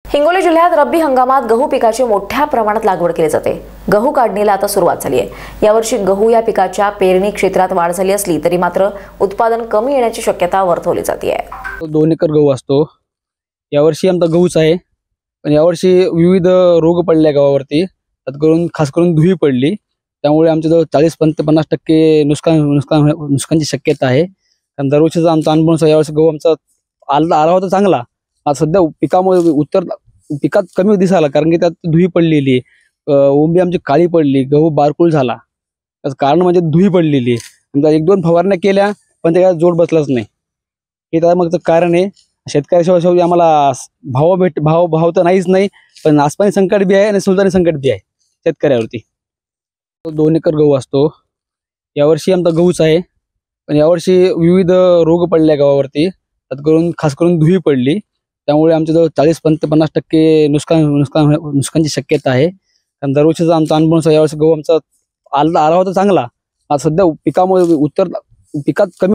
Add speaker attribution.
Speaker 1: हिंगोली जिल्ह्यात रब्बी हंगामात गहू पिकाची मोठ्या प्रमाणात लागवड केली जाते। गहू काढणीला आता सुरुवात झाली आहे। यावर्षी गहू या पिकाच्या पेरणी क्षेत्रात वाढ झाली असली तरी मात्र उत्पादन कमी येण्याची शक्यता वर्तवली जाते आहे।
Speaker 2: 2 एकर गहू असतो। यावर्षी आमचा गहूच आहे, पण यावर्षी विविध रोग पडले गावावरती, खास करून धुळी पडली, त्यामुळे आमच्या 40-50% नुकसानची शक्यता आहे। कारण दरवर्षीचा आमचा अनुभव यावर्षी गहू आमचा आला होता चांगला, आज सध्या पिकामुळे पिकात कमी दिसायला, कारण की त्यात धुळी पडलेली, उंबी आमची काळी पडली, गहू बारकुळ झाला। त्याचं कारण म्हणजे धुळी पडलेली। आमचा 1-2 फवारण्या केल्या पण त्याला जोड बसलाच नाही। हे त्यामागचं कारण आहे। शेतकऱ्याशिवाय शेवटी आम्हाला भाव तर नाहीच नाही, पण आसमानी संकट बी आहे आणि सुलतानी संकट बी आहे शेतकऱ्यावरती। 2 एकर गहू असतो। यावर्षी आमचा गहूच आहे, पण यावर्षी विविध रोग पडले गावावरती, खास करून धुळी पडली, त्यामुळे आमच्या 40-50% नुकसानची शक्यता आहे। कारण दरवर्षीचा आमचा अनुभव यावर्षी गहू आमचा आला होता चांगला, आज सध्या पिकात कमी